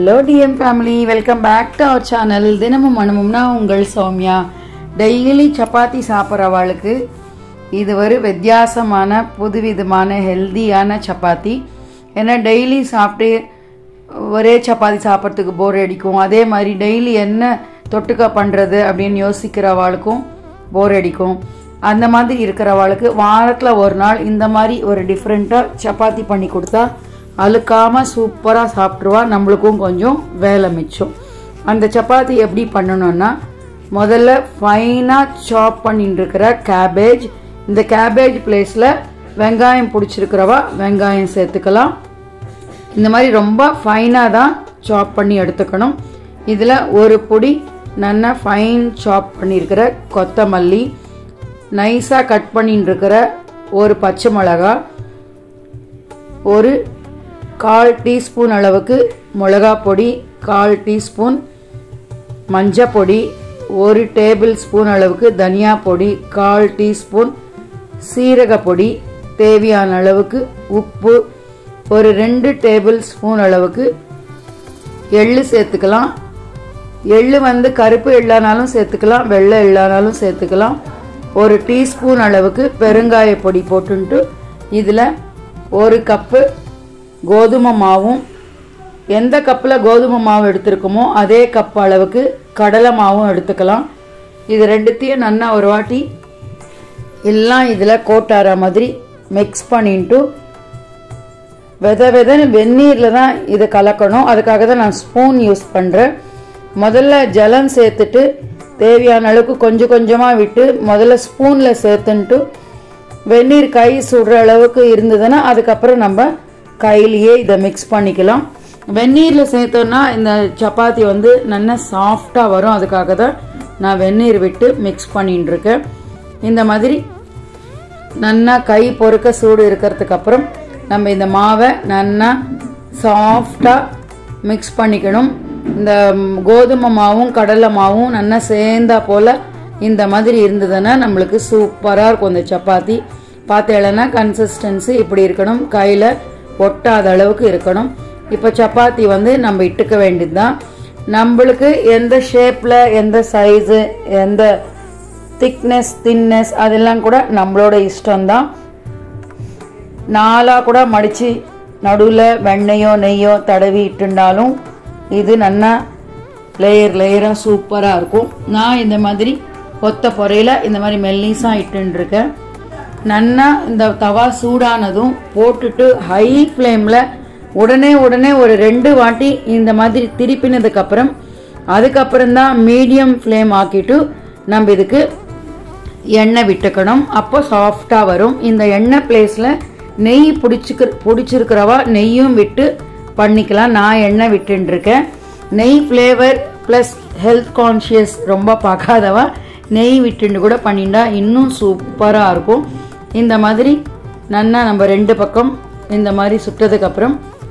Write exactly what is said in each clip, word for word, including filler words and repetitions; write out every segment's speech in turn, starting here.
Hello D M family, welcome back to our channel. தினமும் மனமும்னா உங்கள் Soumya. Daily chapati சாப்பிட்றவாளுக்கு இது ஒரு வித்தியாசமான புதுவிதமான ஹெல்தியான சப்பாத்தி. ஏன்னா டெய்லி சாப்பிட்டு ஒரே சப்பாத்தி சாப்பிட்றதுக்கு போர் அடிக்கும். அதே மாதிரி டெய்லி என்ன தொட்டுக்க பண்ணுறது அப்படின்னு யோசிக்கிறவாளுக்கும் போர் அடிக்கும். அந்த மாதிரி இருக்கிறவாளுக்கு வாரத்தில் ஒரு நாள் இந்த மாதிரி ஒரு டிஃப்ரெண்ட்டாக சப்பாத்தி பண்ணி கொடுத்தா அழுக்காமல் சூப்பராக சாப்பிட்ருவா. நம்மளுக்கும் கொஞ்சம் வேலை மிச்சம். அந்த சப்பாத்தி எப்படி பண்ணணும்னா, முதல்ல ஃபைனாக சாப் பண்ணிட்டு இருக்கிற கேபேஜ், இந்த கேபேஜ் பிளேஸில் வெங்காயம் பிடிச்சிருக்கிறவா வெங்காயம் சேர்த்துக்கலாம். இந்த மாதிரி ரொம்ப ஃபைனாக தான் சாப் பண்ணி எடுத்துக்கணும். இதில் ஒரு பொடி நல்லா ஃபைன் சாப் பண்ணியிருக்கிற கொத்தமல்லி, நைஸாக கட் பண்ணிட்டு இருக்கிற ஒரு பச்சை மிளகா, ஒரு கால் டீஸ்பூன் அளவுக்கு மிளகா பொடி, கால் டீஸ்பூன் மஞ்சள் பொடி, ஒரு டேபிள் ஸ்பூன் அளவுக்கு தனியா பொடி, கால் டீஸ்பூன் சீரக பொடி, தேவையான அளவுக்கு உப்பு, ஒரு ரெண்டு டேபிள் ஸ்பூன் அளவுக்கு எள்ளு சேர்த்துக்கலாம். எள்ளு வந்து கருப்பு எள்ளானாலும் சேர்த்துக்கலாம், வெள்ளை எள்ளானாலும் சேர்த்துக்கலாம். ஒரு டீஸ்பூன் அளவுக்கு பெருங்காய பொடி போட்டுட்டு இதில் ஒரு கப்பு கோதுமை மாவும், எந்த கப்பில் கோதுமை மாவு எடுத்துருக்கோமோ அதே கப் அளவுக்கு கடலை மாவும் எடுத்துக்கலாம். இது ரெண்டுத்தையும் நல்லா ஒரு வாட்டி எல்லாம் இதில் கோட்டார மாதிரி மிக்ஸ் பண்ணிட்டு வித விதன்னு வெந்நீரில் தான் இதை கலக்கணும். அதுக்காக தான் நான் ஸ்பூன் யூஸ் பண்ணுறேன். முதல்ல ஜலம் சேர்த்துட்டு தேவையான அளவுக்கு கொஞ்சம் கொஞ்சமாக விட்டு முதல்ல ஸ்பூனில் சேர்த்துன்ட்டு வெந்நீர் கை சுடுற அளவுக்கு இருந்ததுன்னா அதுக்கப்புறம் நம்ம கையிலேயே இதை மிக்ஸ் பண்ணிக்கலாம். வெந்நீரில் சேர்த்தோன்னா இந்த சப்பாத்தி வந்து நல்லா சாஃப்டாக வரும். அதுக்காக தான் நான் வெந்நீர் விட்டு மிக்ஸ் பண்ணிட்டு இருக்கேன். இந்த மாதிரி நல்லா கை பொறுக்க சூடு இருக்கிறதுக்கு அப்புறம் நம்ம இந்த மாவை நல்லா சாஃப்டாக மிக்ஸ் பண்ணிக்கணும். இந்த கோதுமை மாவும் கடலை மாவும் நல்லா சேர்ந்தா போல் இந்த மாதிரி இருந்ததுன்னா நம்மளுக்கு சூப்பராக இருக்கும். இந்த சப்பாத்தி பார்த்தேன்னா கன்சிஸ்டன்சி இப்படி இருக்கணும், கையில் ஒட்டாத அளவுக்கு இருக்கணும். இப்போ சப்பாத்தி வந்து நம்ம இட்டுக்க வேண்டியது தான். நம்மளுக்கு எந்த ஷேப்பில், எந்த சைஸு, எந்த திக்னஸ் தின்னஸ் அதெல்லாம் கூட நம்மளோட இஷ்டம்தான். நாளாக கூட மடித்து நடுவில் வெண்ணெயோ நெய்யோ தடவி இட்டுண்டாலும் இது நல்லா லேயர் லேயராக சூப்பராக இருக்கும். நான் இந்த மாதிரி ஒத்த பொறையில் இந்த மாதிரி மெல்லிஸாக இட்டுருக்கேன். நல்லா இந்த தவா சூடானதும் போட்டுட்டு ஹை ஃப்ளேமில் உடனே உடனே ஒரு ரெண்டு வாட்டி இந்த மாதிரி திருப்பினதுக்கப்புறம் அதுக்கப்புறம் தான் மீடியம் ஃப்ளேம் ஆக்கிட்டு நம்ம இதுக்கு எண்ணெய் விட்டுக்கணும். அப்போ சாஃப்டாக வரும். இந்த எண்ணெய் பிளேஸில் நெய் பிடிச்சிக்க பிடிச்சிருக்கிறவா நெய்யும் விட்டு பண்ணிக்கலாம். நான் எண்ணெய் விட்டுருக்கேன். நெய் ஃப்ளேவர் ப்ளஸ் ஹெல்த் கான்ஷியஸ் ரொம்ப பார்க்காதவா நெய் விட்டுண்டு கூட பண்ணிட்டா இன்னும் சூப்பராக இருக்கும். இந்த மாதிரி நல்லா நம்ம ரெண்டு பக்கம் இந்த மாதிரி சுட்டதுக்கப்புறம்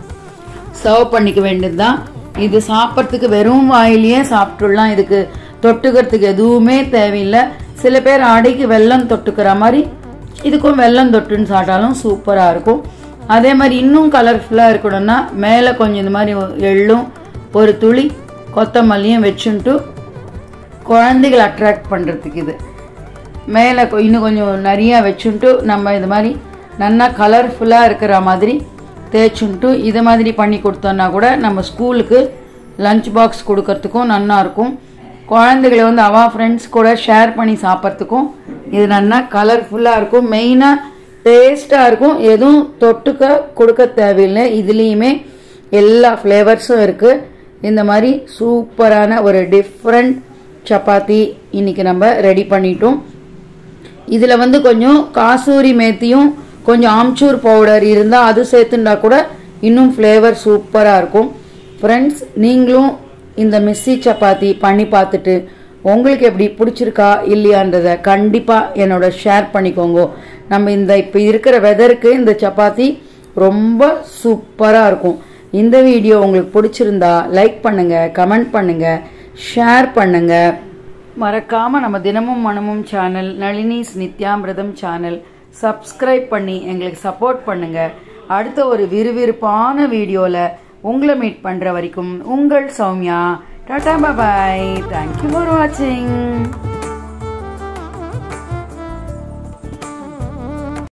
சர்வ் பண்ணிக்க வேண்டியது தான். இது சாப்பிட்றதுக்கு வெறும் வாயிலேயே சாப்பிட்டுடலாம். இதுக்கு தொட்டுக்கிறதுக்கு எதுவுமே தேவையில்லை. சில பேர் அடைக்கு வெல்லம் தொட்டுக்கிற மாதிரி இதுக்கும் வெல்லம் தொட்டுன்னு சாப்பிட்டாலும் சூப்பராக இருக்கும். அதே மாதிரி இன்னும் கலர்ஃபுல்லாக இருக்கணும்னா மேலே கொஞ்சம் இந்த மாதிரி எள்ளும் ஒரு துளி கொத்தமல்லியும் வச்சுட்டு குழந்தைகளை அட்ராக்ட் பண்ணுறதுக்கு இது மேலே இன்னும் கொஞ்சம் நிறையா வச்சுட்டு நம்ம இது மாதிரி நல்லா கலர்ஃபுல்லாக இருக்கிற மாதிரி தேய்ச்சுன்ட்டு இது மாதிரி பண்ணி கொடுத்தோன்னா கூட நம்ம ஸ்கூலுக்கு லஞ்ச் பாக்ஸ் கொடுக்கறதுக்கும் நல்லா இருக்கும். குழந்தைகளை வந்து அவா ஃப்ரெண்ட்ஸ் கூட ஷேர் பண்ணி சாப்பிட்றதுக்கும் இது நல்லா கலர்ஃபுல்லாக இருக்கும். மெயினாக டேஸ்ட்டாக இருக்கும். எதுவும் தொட்டுக்க கொடுக்க தேவையில்லை. இதுலேயுமே எல்லா ஃப்ளேவர்ஸும் இருக்குது. இந்த மாதிரி சூப்பரான ஒரு டிஃப்ரெண்ட் சப்பாத்தி இன்றைக்கி நம்ம ரெடி பண்ணிட்டோம். இதில் வந்து கொஞ்சம் காசூரி மேத்தியும் கொஞ்சம் ஆம்ச்சூர் பவுடர் இருந்தால் அது சேர்த்துட்டா கூட இன்னும் ஃப்ளேவர் சூப்பராக இருக்கும். ஃப்ரெண்ட்ஸ், நீங்களும் இந்த மிஸ்ஸி சப்பாத்தி பண்ணி பார்த்துட்டு உங்களுக்கு எப்படி பிடிச்சிருக்கா இல்லையான்றதை கண்டிப்பாக என்னோட ஷேர் பண்ணிக்கோங்க. நம்ம இந்த இப்போ இருக்கிற வெதருக்கு இந்த சப்பாத்தி ரொம்ப சூப்பராக இருக்கும். இந்த வீடியோ உங்களுக்கு பிடிச்சிருந்தா லைக் பண்ணுங்கள், கமெண்ட் பண்ணுங்கள், ஷேர் பண்ணுங்கள். மறக்காமல் நம்ம Dhinamum Manamum channel, Nalini's Nithyamirtham channel subscribe பண்ணி எங்களுக்கு சப்போர்ட் பண்ணுங்கள். அடுத்த ஒரு விறுவிறுப்பான வீடியோவில் உங்களை மீட் பண்ணுற வரைக்கும் உங்கள் Soumya. Tata bye. Thank you for வாட்சிங்.